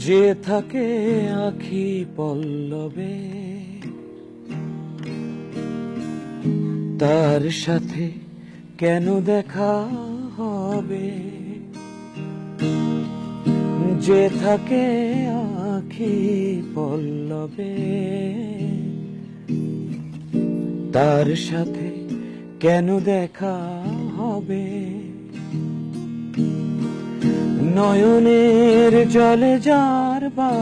যে থাকে আখি পল্লবে তার সাথে কেন দেখা হবে, যে থাকে আখি পল্লবে তার সাথে কেন দেখা হবে। নয়নের জলে যার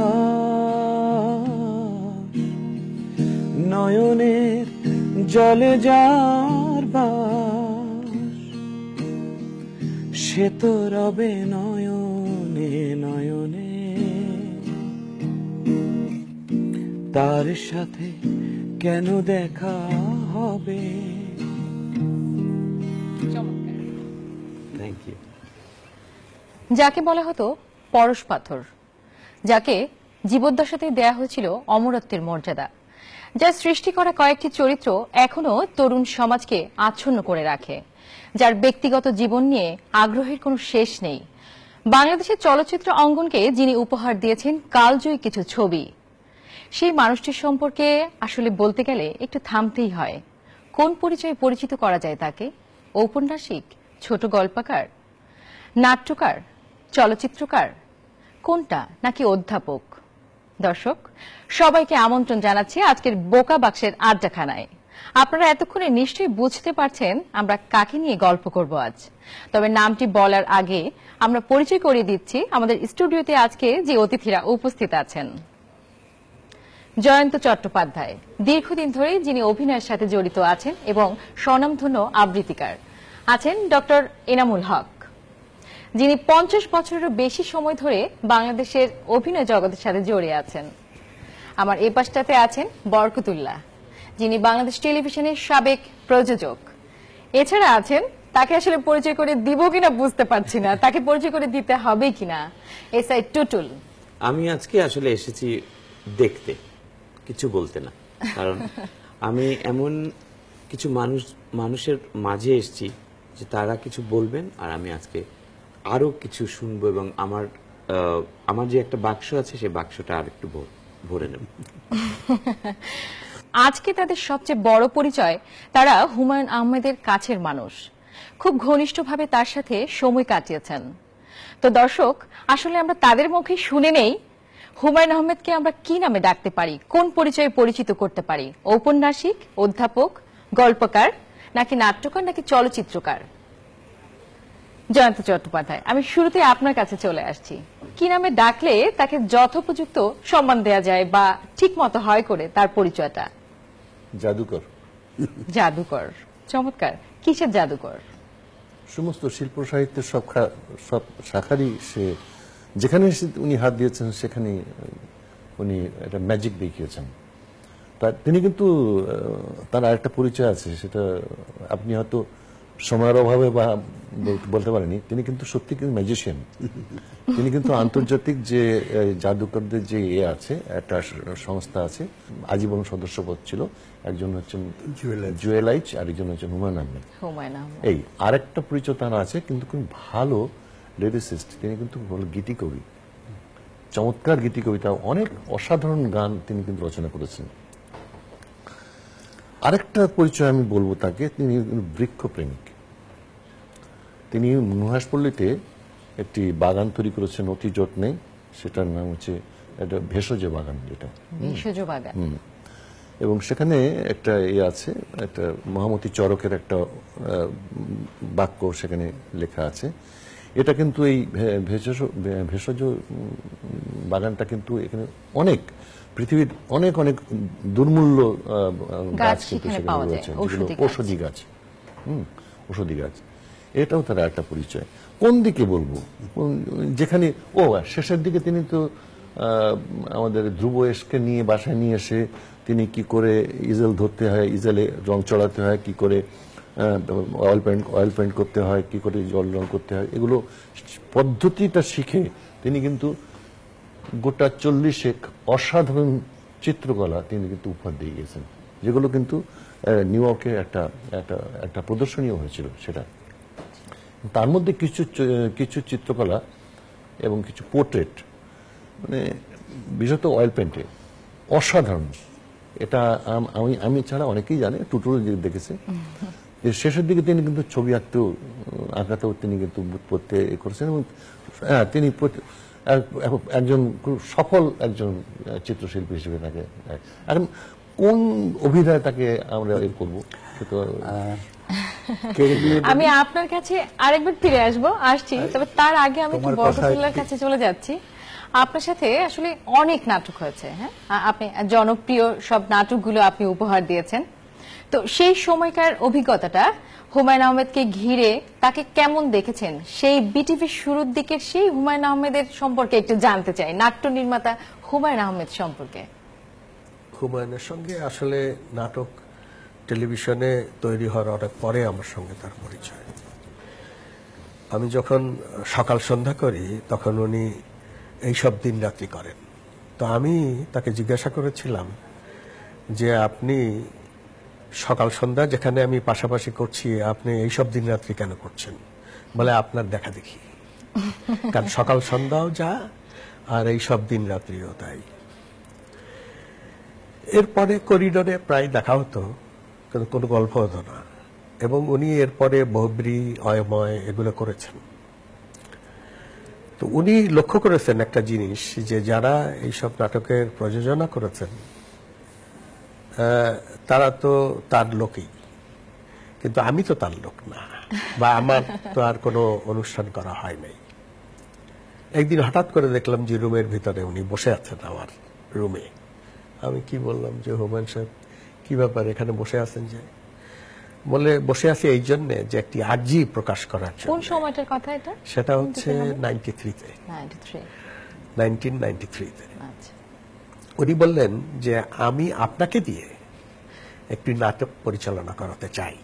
বাস, নয়নের জলে যার বাস, সে তো রবে নয়নে নয়নে তার সাথে কেন দেখা হবে। Thank you. যাকে বলা হতো পরশ পাথর, যাকে জীবদ্দশাতে দেয়া হয়েছিল অমরত্বের মর্যাদা, যার সৃষ্টি করা কয়েকটি চরিত্র এখনো তরুণ সমাজকে আচ্ছন্ন করে রাখে, যার ব্যক্তিগত জীবন নিয়ে আগ্রহের কোনো শেষ নেই, বাংলাদেশের চলচ্চিত্র অঙ্গনকে যিনি উপহার দিয়েছেন কালজয়ী কিছু ছবি, সেই মানুষটির সম্পর্কে আসলে বলতে গেলে একটু থামতেই হয়। কোন পরিচয়ে পরিচিত করা যায় তাকে? ঔপন্যাসিক, ছোট গল্পকার, নাট্যকার, চলচ্চিত্রকার, কোনটা, নাকি অধ্যাপক? দর্শক সবাইকে আমন্ত্রণ জানাচ্ছি আজকের বোকা বাক্সের আড্ডাখানায়। আপনারা এতক্ষণে নিশ্চয়ই বুঝতে পারছেন আমরা কাকে নিয়ে গল্প করব আজ। তবে নামটি বলার আগে আমরা পরিচয় করিয়ে দিচ্ছি আমাদের স্টুডিওতে আজকে যে অতিথিরা উপস্থিত আছেন। জয়ন্ত চট্টোপাধ্যায়, দীর্ঘদিন ধরে যিনি অভিনয়ের সাথে জড়িত আছেন এবং স্বনামধন্য আবৃত্তিকার। আছেন ডক্টর এনামুল হক, যিনি 50 বছরেরও বেশি সময় ধরে বাংলাদেশের অভিনয় জগতের সাথে জড়িয়ে আছেন। আমার এ পাশটাতে আছেন বরকতুল্লাহ, যিনি বাংলাদেশ টেলিভিশনের সাবেক প্রযোজক। এছাড়া আছেন, তাকে আসলে পরিচয় করে দিব কিনা বুঝতে পারছি না, তাকে পরিচয় করে দিতে হবে কিনা, এসআই টুটুল। আমি আজকে আসলে এসেছি দেখতে, কিছু বলতে না, কারণ আমি এমন কিছু মানুষের মাঝে এসেছি যে তারা কিছু বলবেন আর আমি আজকে আরো কিছু শুনবো এবং আমার যে একটা বাক্স আছে সেই বাক্সটা আর একটু ভরে নেব। আজকে তাদের সবচেয়ে বড় পরিচয়, তারা হুমায়ুন আহমেদের কাছের মানুষ, খুব ঘনিষ্ঠভাবে তার সাথে সময় কাটিয়েছেন। তো দর্শক আসলে আমরা তাদের মুখে শুনে নেই হুমায়ুন আহমেদকে আমরা কি নামে ডাকতে পারি, কোন পরিচয়ে পরিচিত করতে পারি? ঔপন্যাসিক, অধ্যাপক, গল্পকার, নাকি নাট্যকার, নাকি চলচ্চিত্রকার? জয়ন্ত চট্টোপাধ্যায়, আমি শুরুতে আপনার কাছে চলে আসছি। কি নামে ডাকলে তাকে যথোপযুক্ত সম্মান দেয়া যায় বা ঠিক মতো হয় করে তার পরিচয়টা? জাদুকর। জাদুকর, চমৎকার। কিসের জাদুকর? সমস্ত শিল্প সাহিত্যের সব শাখারই সে, যেখানে উনি হাত দিয়েছেন সেখানে উনি একটা ম্যাজিক দেখিয়েছেন। তিনি কিন্তু তার আরেকটা পরিচয় আছে, সেটা আপনি হয়তো সময়ের অভাবে বা বলতে পারেনি, তিনি কিন্তু সত্যি কিন্তু ম্যাজিশিয়ান। তিনি কিন্তু আন্তর্জাতিক যে জাদুকরদের যে আছে, একটা সংস্থা আছে, আজীবন সদস্যপদ ছিল। একজন হচ্ছেন জুয়েলাইচ, আরেকজন হচ্ছেন হুমায়ুন আহমেদ। এই আরেকটা পরিচয় তার আছে, কিন্তু খুব ভালো লিরিসিস্ট। তিনি কিন্তু গীতি কবি, চমৎকার গীতি কবিতা, অনেক অসাধারণ গান তিনি কিন্তু রচনা করেছেন। আরেকটা পরিচয় আমি বলবো তাকে, তিনি বৃক্ষপ্রেমিক। তিনি নুহাসপল্লীতে একটি বাগান তৈরি করেছেন অতি যত্নে, সেটার নাম হচ্ছে একটা ভেষজ বাগান, যেটা ভেষজ বাগান। এবং সেখানে একটা আছে, একটা মহামতি চরকের একটা বাক্য সেখানে লেখা আছে। এটা কিন্তু এই ভেষজ বাগানটা কিন্তু এখানে অনেক, পৃথিবীর অনেক অনেক দুর্মূল্য গাছ কিন্তু সেখানে রয়েছে, যেগুলো ঔষধি গাছ। ঔষধি গাছ, এটাও তার একটা পরিচয়। কোন দিকে বলবো, যেখানে শেষের দিকে তিনি তো আমাদের ধ্রুব এসকে নিয়ে বাসায় নিয়ে এসে তিনি কি করে ইজেল ধরতে হয়, ইজেলে রং চড়াতে হয়, কি করে অয়েল পেন্ট করতে হয়, কি করে জল রং করতে হয়, এগুলো পদ্ধতিটা শিখে তিনি কিন্তু গোটা 40 অসাধারণ চিত্রকলা তিনি কিন্তু উপহার দিয়ে গেছেন, যেগুলো কিন্তু নিউ ইয়র্কে একটা প্রদর্শনীয় হয়েছিল। সেটা তার মধ্যে কিছু চিত্রকলা এবং কিছু পোর্ট্রেট মানে বিশেষত অয়েল পেন্টে অসাধারণ। এটা আমি ছাড়া অনেকেই জানে, টুটুরও দেখেছে। এর শেষের দিকে তিনি কিন্তু ছবি আঁকাতেও তিনি কিন্তু পড়তে করেছেন, এবং তিনি একজন খুব সফল একজন চিত্রশিল্পী হিসেবে তাকে এখন কোন অভিধায় তাকে আমরা করবো আমি আপনার কাছে আরেকবার ফিরে আসছি, তবে তার আগে আমি একটু বরকতুল্লাহর কাছে চলে যাচ্ছি। আপনার সাথে আসলে অনেক নাটক হয়েছে, হ্যাঁ, আপনি জনপ্রিয় সব নাটকগুলো আপনি উপহার দিয়েছেন। তো সেই সময়কার অভিজ্ঞতাটা, হুমায়ুন আহমেদকে ঘিরে তাকে কেমন দেখেছেন, সেই বিটিভির শুরুর দিকে সেই হুমায়ুন আহমেদের সম্পর্কে একটু জানতে চাই, নাট্য নির্মাতা হুমায়ুন আহমেদ সম্পর্কে। হুমায়ুনের সঙ্গে আসলে নাটক টেলিভিশনে তৈরি হওয়ার অনেক পরে আমার সঙ্গে তার পরিচয়। আমি যখন সকাল সন্ধ্যা করি তখন উনি এইসব দিন রাত্রি করেন। তো আমি তাকে জিজ্ঞাসা করেছিলাম যে আপনি সকাল সন্ধ্যা যেখানে আমি পাশাপাশি করছি, আপনি এইসব দিন রাত্রি কেন করছেন? বলে আপনার দেখা দেখি, কারণ সকাল সন্ধ্যাও যা আর এইসব দিন রাত্রিও তাই। এরপরে করিডোরে প্রায় দেখা হতো, কিন্তু কোনো গল্প হতো না। এবং উনি এরপরে বহুব্রী, অয়ময় এগুলো করেছেন। তো উনি লক্ষ্য করেছেন একটা জিনিস, যে যারা এইসব নাটকের প্রযোজনা করেছেন তারা তো তার লোকই, কিন্তু আমি তো তার লোক না, বা আমার তো আর কোনো অনুষ্ঠান করা হয় নাই। একদিন হঠাৎ করে দেখলাম যে রুমের ভিতরে উনি বসে আছেন আমার রুমে। আমি কি বললাম যে হুমায়ুন সাহেব কি ব্যাপার এখানে বসে আছেন? যে বলে বসে আছি এই জন্য যে একটি আর্জি প্রকাশ করার জন্য। কোন সময়টার কথা এটা? সেটা হচ্ছে 93-তে, 1993-তে। আচ্ছা। উনি বললেন যে আমি আপনাকে দিয়ে একটি নাটক পরিচালনা করাতে চাই।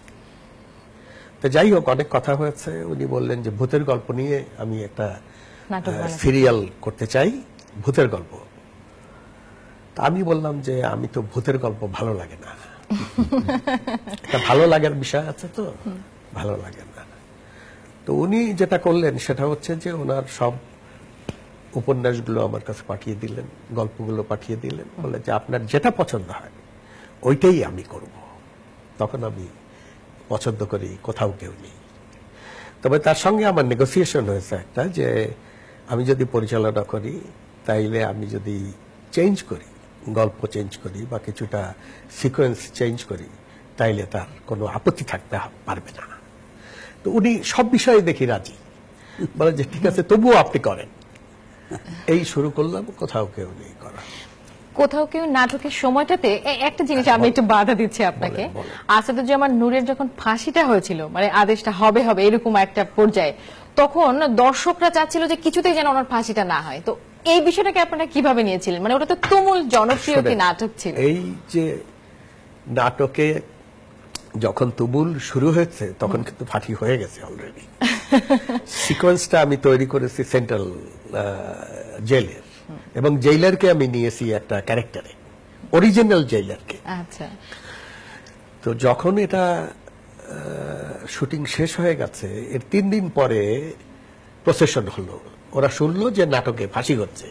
তো যাই হোক, অনেক কথা হয়েছে। উনি বললেন যে ভূতের গল্প নিয়ে আমি একটা সিরিয়াল করতে চাই, ভূতের গল্প। তা আমি বললাম যে আমি তো ভূতের গল্প ভালো লাগে না, একটা ভালো লাগার বিষয় আছে, তো ভালো লাগে না। তো উনি যেটা করলেন সেটা হচ্ছে যে ওনার সব উপন্যাসগুলো আমার কাছে পাঠিয়ে দিলেন, গল্পগুলো পাঠিয়ে দিলেন, বলে যে আপনার যেটা পছন্দ হয় ওইটাই আমি করব। তখন আমি পছন্দ করি কোথাও কেউ নেই। তবে তার সঙ্গে আমার নেগোসিয়েশন হয়েছে একটা, যে আমি যদি পরিচালনা করি তাইলে আমি যদি চেঞ্জ করি, গল্প চেঞ্জ করি বা কিছুটা সিকোয়েন্স চেঞ্জ করি, তাইলে তার কোনো আপত্তি থাকতে পারবে না। তো উনি সব বিষয়ে দেখি রাজি, বলে যে ঠিক আছে তবুও আপনি করেন। এই শুরু করলাম, কোথাও কেউ নেই করা। কোথাও কেউ নাটকের সময়টাতে একটা জিনিস আমি একটু বাধা দিচ্ছি আপনাকে। আসাদুজ্জামান নূরের যখন ফাঁসিটা হয়েছিল, মানে আদেশটা হবে এরকম একটা পর্যায়ে, তখন দর্শকরা চাচ্ছিল যে কিছুতেই যেন ওনার ফাঁসিটা না হয়। তো এই বিষয়টাকে আপনারা কিভাবে নিয়েছিলেন? মানে ওটা তো তুমুল জনপ্রিয় কি নাটক ছিল। এই যে নাটকে যখন তুমুল শুরু হয়েছে তখন কিন্তু ফাঁসি হয়ে গেছে অলরেডি। সিকোয়েন্সটা আমি তৈরি করেছি সেন্ট্রাল জেলের, এবং জেইলারকে আমি নিয়েছি একটা ক্যারেক্টারে, অরিজিনাল জেইলারকে। আচ্ছা। তো যখন এটা শুটিং শেষ হয়ে গেছে, এর 3 দিন পরে প্রসেশন হলো, ওরা শুনলো যে নাটকে ফাঁসি হচ্ছে।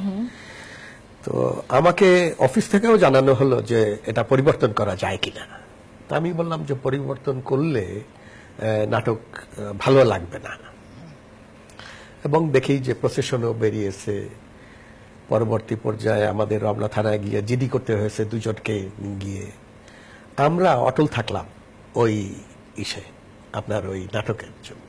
তো আমাকে অফিস থেকেও জানানো হলো যে এটা পরিবর্তন করা যায় কিনা। তা আমি বললাম যে পরিবর্তন করলে নাটক ভালো লাগবে না। এবং দেখি যে প্রসেশনও বেরিয়েছে। পরবর্তী পর্যায়ে আমাদের রমনা থানায় গিয়ে জিডি করতে হয়েছে 2 জনকে গিয়ে। আমরা অটল থাকলাম ওই আপনার ওই নাটকের জন্য।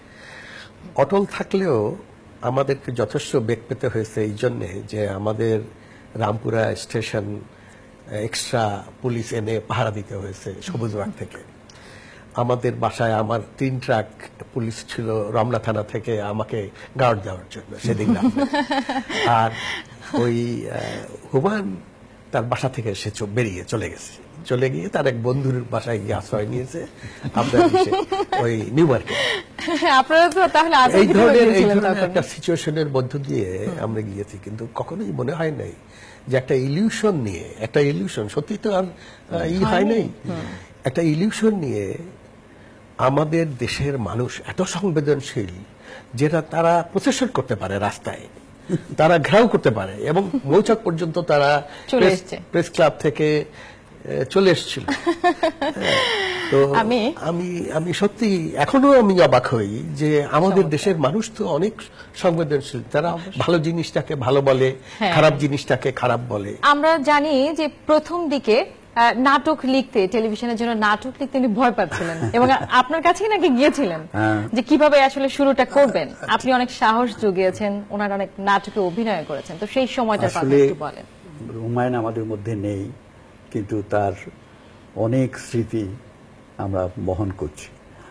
অটল থাকলেও আমাদেরকে যথেষ্ট বেগ পেতে হয়েছে এই জন্যে যে আমাদের রামপুরা স্টেশন এক্সট্রা পুলিশ এনে পাহারা দিতে হয়েছে সবুজবাগ থেকে। আমাদের বাসায় আমার 3 ট্রাক পুলিশ ছিল রমনা থানা থেকে আমাকে গার্ড দেওয়ার জন্য সেদিন। আর ওই হুমায়ুন তার বাসা থেকে সে বেরিয়ে চলে গেছে, চলে গিয়ে তার এক বন্ধুর বাসায় গিয়ে আশ্রয় নিয়েছে আপনার ওই নিউ মার্কেট। আপনারা তো তাহলে এই ধরনের একটা সিচুয়েশনের মধ্য দিয়ে আমরা গিয়েছি, কিন্তু কখনোই মনে হয় নাই যে একটা ইলিউশন নিয়ে, একটা ইলিউশন সত্যি তো আর হয় নাই, একটা ইলিউশন নিয়ে আমাদের দেশের মানুষ এত সংবেদনশীল যেটা তারা প্রসেসন করতে পারে রাস্তায়, তারা ঘেরাও করতে পারে এবং মৌচাক পর্যন্ত তারা চলে এসছে। প্রেস ক্লাব থেকে চলে এসেছিল। তো আমি- আমি সত্যি এখনো আমি অবাক হই যে আমাদের দেশের মানুষ তো অনেক সংবেদনশীল, তারা ভালো জিনিসটাকে ভালো বলে, হ্যাঁ। খারাপ জিনিসটাকে খারাপ বলে। আমরা জানি যে প্রথম দিকে নাটক লিখতে, টেলিভিশনের জন্য নাটক লিখতে উনি ভয় পাচ্ছিলেন এবং আপনার কাছেই নাকি গিয়েছিলেন যে কিভাবে আসলে শুরুটা করবেন। আপনি অনেক সাহস জুগিয়েছেন, ওনার অনেক নাটকে অভিনয় করেছেন, তো সেই সময়টার কথা আসলে একটু বলেন। হুমায়ুন আমাদের মধ্যে নেই, কিন্তু তার অনেক স্মৃতি আমরা বহন করছি।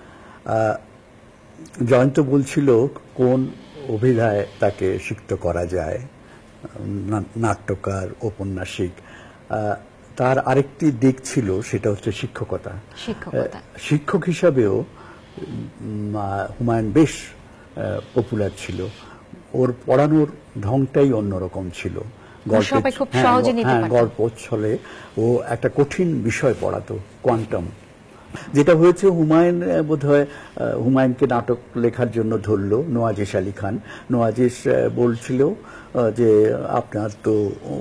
জয়ন্ত বলছিল কোন অভিধায় তাকে সিক্ত করা যায়, নাট্যকার, ঔপন্যাসিক। তার আরেকটি দিক ছিল, সেটা হচ্ছে শিক্ষকতা। শিক্ষকতা। শিক্ষক হিসাবেও হুমায়ুন বেশ পপুলার ছিল। ওর পড়ানোর ঢংটাই অন্যরকম ছিল। সবাই খুব সহজে নিতে পারত। গল্প ছলে ও একটা কঠিন বিষয় পড়াতো, কোয়ান্টাম। যেটা হয়েছে, হুমায়ুন বোধহয় হুমায়ুনকে নাটক লেখার জন্য ধরলো নওয়াজিশ আলী খান। নওয়াজিশ বলছিল যে আপনার তো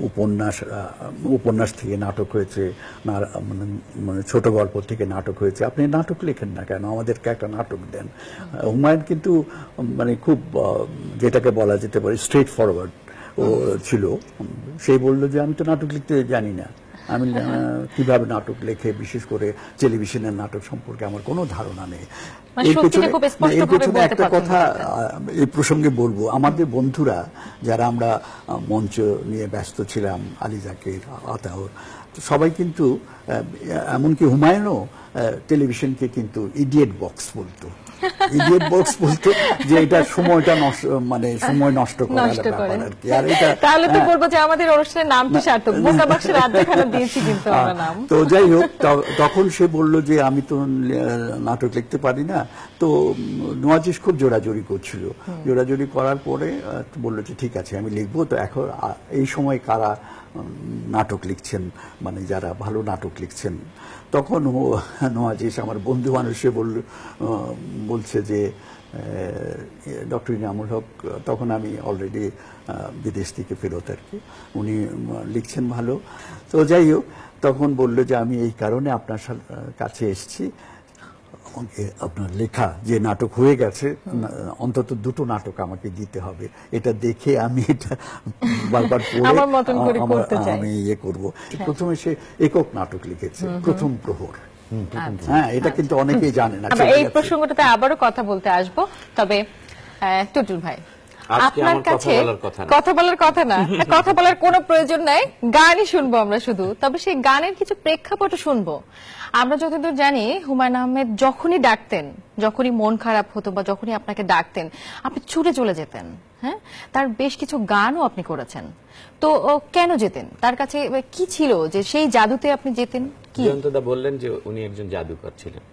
উপন্যাস থেকে নাটক হয়েছে, মানে ছোট গল্প থেকে নাটক হয়েছে, আপনি নাটক লেখেন না কেন, আমাদেরকে একটা নাটক দেন। হুমায়ুন কিন্তু মানে খুব যেটাকে বলা যেতে পারে স্ট্রেট ফরওয়ার্ড ও ছিল। সেই বলল যে আমি তো নাটক লিখতে জানি না, আমি কিভাবে নাটক লেখে, বিশেষ করে টেলিভিশনের নাটক সম্পর্কে আমার কোনো ধারণা নেই। মানে এর সত্যিটা পেছনে- খুব স্পষ্টভাবে এর পেছনে বলতে একটা পারতেন কথা না। এই প্রসঙ্গে বলবো, আমাদের বন্ধুরা যারা আমরা মঞ্চ নিয়ে ব্যস্ত ছিলাম, আলী জাকির, আতাউর, তো সবাই কিন্তু এমনকি হুমায়ুনও টেলিভিশনকে কিন্তু ইডিয়েট বক্স বলতো। ইডিয়েট বক্স বলতো যে এটা সময়টা নষ্ট, মানে সময় নষ্ট করার নষ্ট করে। ব্যাপার আর কি। আর এটা তাহলে তো বলবো যে আমাদের অনুষ্ঠানের নামটি সার্থক, বোকা বাক্সের আড্ডাখানা দিয়েছি কিন্তু আমরা নাম। তো যাই হোক, তখন সে বলল যে আমি তো নাটক লিখতে পারি না। তো নওয়াজিশ খুব জোরাজুরি করছিল। জোরাজুরি করার পরে বললো যে ঠিক আছে আমি লিখবো। তো এখন এই সময় কারা নাটক লিখছেন, মানে যারা ভালো নাটক লিখছেন, তখন নওয়াজিশ আমার বন্ধু মানুষে বলছে যে ডক্টর ইনামুল হক, তখন আমি অলরেডি বিদেশ থেকে ফেরত আর কি, উনি লিখছেন ভালো। তো যাই হোক, তখন বললো যে আমি এই কারণে আপনার কাছে এসেছি, আপনার লেখা যে নাটক হয়ে গেছে অন্তত দুটো নাটক আমাকে দিতে হবে, এটা দেখে আমি এটা বারবার আমার মতন করে করতে চাই। আমি ইয়ে করব। প্রথমে সে একক নাটক লিখেছে, প্রথম প্রহর। হ্যাঁ, এটা কিন্তু অনেকেই জানে না। আমরা এই প্রসঙ্গটাতে আবারও কথা বলতে আসবো, তবে টুটুল ভাই, আজকে আপনার আমার কথা কাছে বলার কথা না। কথা বলার কথা না, কথা বলার কোনো প্রয়োজন নাই, গানই শুনবো আমরা শুধু। তবে সেই গানের কিছু প্রেক্ষাপটও শুনবো। আমরা যতদূর জানি, হুমায়ুন আহমেদ যখনই ডাকতেন, যখনই মন খারাপ হতো বা যখনই আপনাকে ডাকতেন, আপনি ছুটে চলে যেতেন। হ্যাঁ, তার বেশ কিছু গানও আপনি করেছেন। তো কেন যেতেন তার কাছে? কি ছিল যে সেই জাদুতে আপনি যেতেন? কি জয়ন্তদা বললেন যে উনি একজন জাদুকর ছিলেন।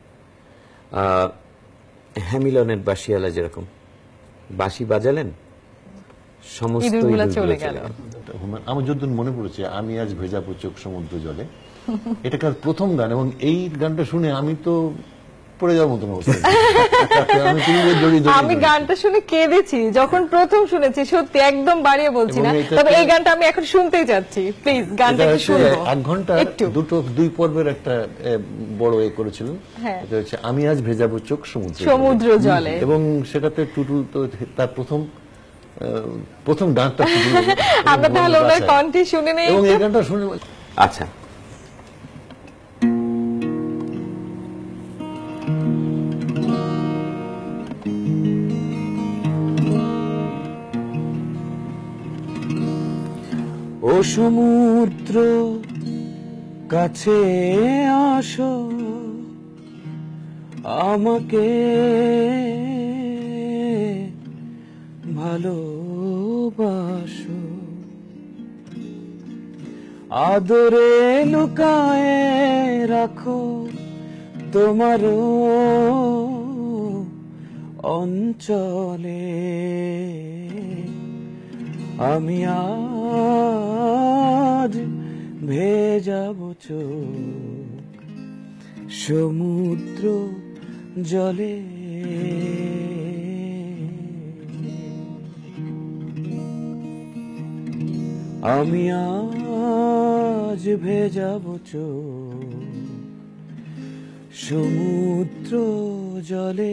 হ্যামিলনের বাঁশিওয়ালা যেরকম বাঁশি বাজালেন, সমস্ত ইঁদুরগুলো ইঁদুরগুলো চলে চলে গেল। গেল। আমার যতদিন মনে পড়েছে, আমি আজ ভেজাবো চোখ সমুদ্র জলে, এটা কার প্রথম গান, এবং এই গানটা শুনে আমি তো পড়ে যাওয়ার মতন অবস্থা। আমি তুলে জড়িয়ে জড়িয়ে আমি ধরেছি। গানটা শুনে কেঁদেছি যখন প্রথম শুনেছি, সত্যি একদম বাড়িয়ে বলছি না। এবং এটাতে- তবে এই গানটা আমি এখন শুনতেই যাচ্ছি, প্লিজ গানটা এটা একটু হচ্ছে শুনবো 1 ঘন্টা একটু। দুই পর্বের একটা বড় করেছিলেন। হ্যাঁ। এটা হচ্ছে আমি আজ ভেজাবো চোখ সমুদ্র জলে। সমুদ্র জলে। এবং সেটাতে টুটুল তো তার প্রথম গানটা টুটুল আমরা তাহলে ওনার কণ্ঠে শুনে নেই এবং একটু। এই গানটা শুনে আচ্ছা, ও সমুদ্র কাছে আসো, আমাকে ভালোবাসো, আদরে লুকায়ে রাখো তোমারও অঞ্চলে, আমি আজ ভেজাবো চোখ সমুদ্র জলে। আমি আজ ভেজাবো চোখ সমুদ্র জলে।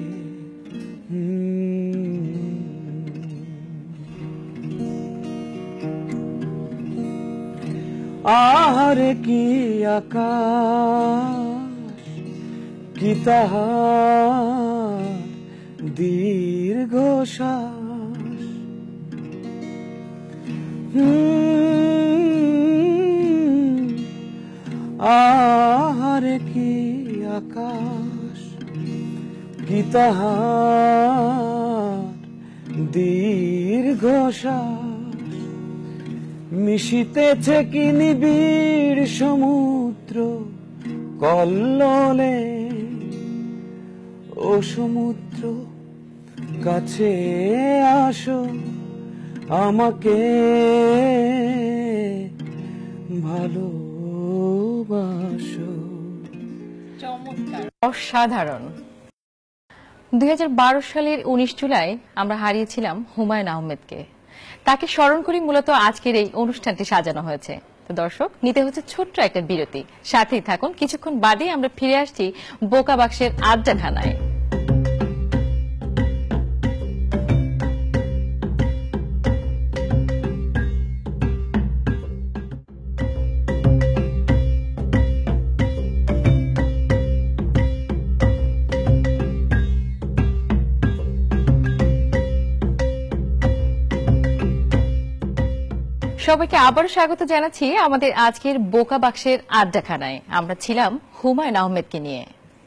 আহারে কি আকাশ, কি তাহার দীর্ঘ শ্বাস। আহারে কি আকাশ, কি তাহার দীর্ঘ শ্বাস। মিশিতেছে কি নিবিড় সমুদ্র কল্লোলে। ও সমুদ্র কাছে আসো, আমাকে ভালোবাসো। অসাধারণ। 2012 সালের 19 জুলাই আমরা হারিয়েছিলাম হুমায়ুন আহমেদকে। তাকে স্মরণ করে মূলত আজকের এই অনুষ্ঠানটি সাজানো হয়েছে। তো দর্শক, নিতে হচ্ছে ছোট্ট একটা বিরতি, সাথেই থাকুন। কিছুক্ষণ বাদে আমরা ফিরে আসছি বোকা বাক্সের আড্ডাখানায়। সবাইকে আবারও স্বাগত জানাচ্ছি আমাদের আজকের বোকা বাক্সের আড্ডাখানায়। আমরা ছিলাম হুমায়ুন আহমেদকে নিয়ে।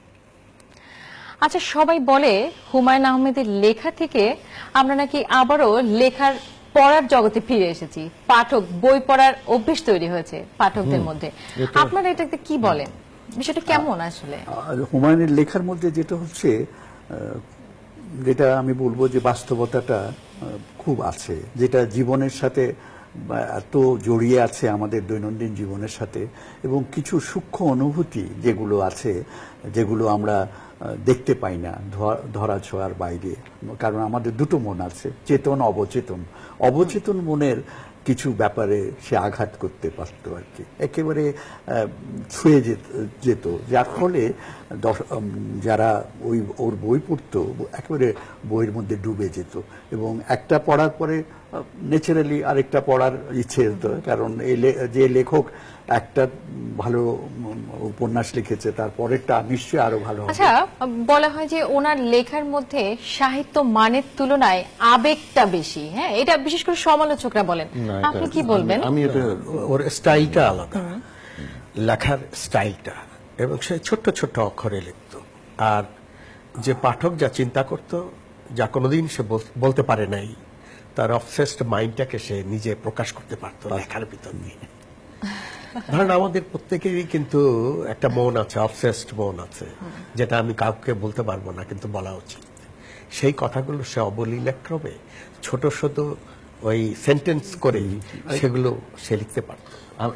আচ্ছা, সবাই বলে হুমায়ুন আহমেদের লেখা থেকে আমরা নাকি আবারও লেখার পড়ার জগতে ফিরে এসেছি। পাঠক, বই পড়ার অভ্যেস তৈরি হয়েছে পাঠকদের মধ্যে। আপনারা এটাকে কি বলেন? বিষয়টা কেমন আসলে? হুমায়ুনের লেখার মধ্যে যেটা হচ্ছে, যেটা আমি বলবো যে বাস্তবতাটা খুব আছে, যেটা জীবনের সাথে এত জড়িয়ে আছে আমাদের দৈনন্দিন জীবনের সাথে, এবং কিছু সূক্ষ্ম অনুভূতি যেগুলো আছে, যেগুলো আমরা দেখতে পাই না, ধরা ছোঁয়ার বাইরে। কারণ আমাদের দুটো মন আছে, চেতন অবচেতন। অবচেতন মনের কিছু ব্যাপারে সে আঘাত করতে পারত আর কি, একেবারে ছুঁয়ে যেত, যার ফলে যারা ওর বই পড়তো একেবারে বইয়ের মধ্যে ডুবে যেত, এবং একটা পড়ার পরে ন্যাচারালি আরেকটা পড়ার ইচ্ছে হতো। কারণ যে লেখক একটা ভালো উপন্যাস লিখেছে, তার পরেরটা নিশ্চয়ই আরো ভালো হবে। আচ্ছা, বলা হয় যে ওনার লেখার মধ্যে সাহিত্য মানের তুলনায় আবেগটা বেশি। হ্যাঁ, এটা বিশেষ করে সমালোচকরা বলেন। আপনি কি বলবেন? আমি এটা ওর স্টাইলটা আলাদা, লেখার স্টাইলটা, এবং সে ছোট্ট ছোট্ট অক্ষরে লিখত। আর যে পাঠক যা চিন্তা করত, যা কোনোদিন সে বলতে পারে নাই, তার অবসেসড মাইন্ডটাকে সে নিজে প্রকাশ করতে পারত লেখার ভিতর দিয়ে। ধরেন আমাদের প্রত্যেকেরই কিন্তু একটা মন আছে, অবসেসড মন আছে, যেটা আমি কাউকে বলতে পারবো না, কিন্তু বলা উচিত। সেই কথাগুলো সে অবলীলাক্রমে ছোট ছোট ওই সেন্টেন্স করে সেগুলো সে লিখতে পারত।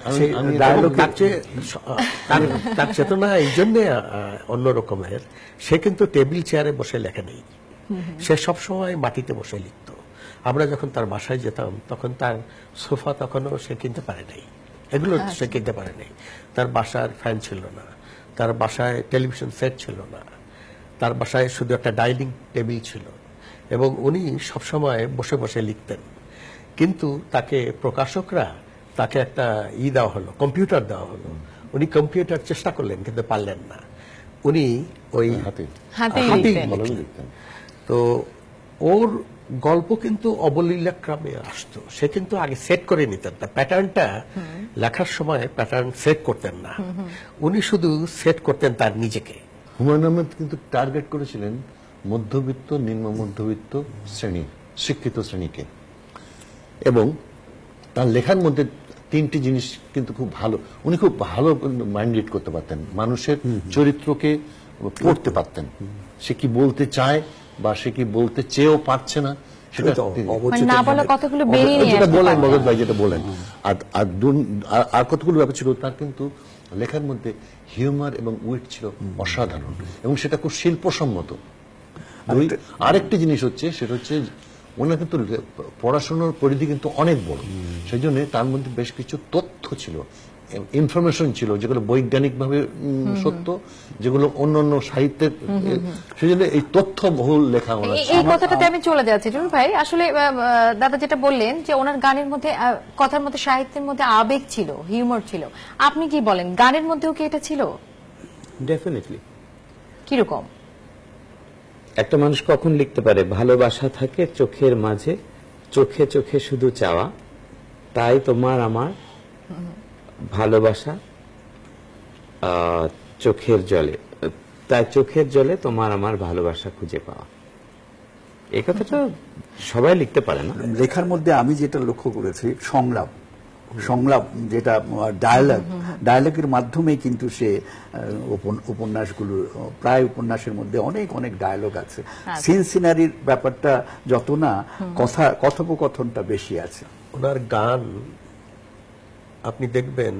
তার চেতনা এই জন্যে অন্য রকমের। সে কিন্তু টেবিল চেয়ারে বসে লেখে নেই, সে সবসময় মাটিতে বসে লিখত। আমরা যখন তার বাসায় যেতাম, তখন তার সোফা তখনও সে কিনতে পারে নাই, এগুলো সে কিনতে পারে নাই। তার বাসার ফ্যান ছিল না, তার বাসায় টেলিভিশন সেট ছিল না, তার বাসায় শুধু একটা ডাইনিং টেবিল ছিল, এবং উনি সবসময় বসে বসে লিখতেন। কিন্তু তাকে প্রকাশকরা তাকে একটা দেওয়া হলো, কম্পিউটার দেওয়া হলো। উনি কম্পিউটার চেষ্টা করলেন, কিন্তু পারলেন না। উনি ওই হাতেই লিখতেন। তো ওর গল্প কিন্তু অবলীলাক্রমে আসতো। সে কিন্তু আগে সেট করে নিতেন না প্যাটার্নটা, লেখার সময় প্যাটার্ন সেট করতেন না, উনি শুধু সেট করতেন তার নিজেকে। হুমায়ুন আহমেদ কিন্তু টার্গেট করেছিলেন মধ্যবিত্ত, নিম্ন মধ্যবিত্ত শ্রেণী, শিক্ষিত শ্রেণীকে, এবং তার লেখার মধ্যে তিনটি জিনিস কিন্তু খুব ভালো, উনি খুব ভালো মাইন্ড রিড করতে পারতেন, মানুষের চরিত্রকে পড়তে পারতেন, সে কি বলতে চায় বা সে কি বলতে চেয়েও পারছে না, সেটা না বলা কথাগুলো বেরিয়ে নিয়ে যেটা আসতে বলেন পারতেন। মগজ ভাই যেটা বলেন। আর কতগুলো ব্যাপার ছিল তার, কিন্তু লেখার মধ্যে হিউমার এবং উইট ছিল অসাধারণ, এবং সেটা খুব শিল্পসম্মত। আরেকটি জিনিস হচ্ছে, সেটা হচ্ছে ওনার কিন্তু পড়াশোনার পরিধি কিন্তু অনেক বড়, সেই জন্য তার মধ্যে বেশ কিছু তথ্য ছিল, ইনফরমেশন ছিল, যেগুলো বৈজ্ঞানিকভাবে সত্য, যেগুলো অন্যান্য সাহিত্যের, সেই জন্য এই তথ্য বহুল লেখা ওনার ছিল। এই কথাটাতে আমি চলে যাচ্ছি টুটুল ভাই। আসলে দাদা যেটা বললেন যে ওনার গানের মধ্যে, কথার মধ্যে, সাহিত্যের মধ্যে আবেগ ছিল, হিউমার ছিল, আপনি কি বলেন গানের মধ্যেও কি এটা ছিল? ডেফিনেটলি। কিরকম? একটা মানুষ কখন লিখতে পারে, ভালোবাসা থাকে চোখের মাঝে, চোখে চোখে শুধু চাওয়া, তাই তোমার আমার ভালোবাসা চোখের জলে, তাই চোখের জলে তোমার আমার ভালোবাসা খুঁজে পাওয়া। এই কথাটা সবাই লিখতে পারে না। লেখার মধ্যে আমি যেটা লক্ষ্য করেছি, সংলাপ যেটা ডায়ালগের মাধ্যমে কিন্তু সে উপন্যাসগুলো, প্রায় উপন্যাসের মধ্যে অনেক অনেক ডায়ালগ আছে। সিন সিনারির ব্যাপারটা যত না, কথোপকথনটা বেশি আছে। ওনার গান আপনি দেখবেন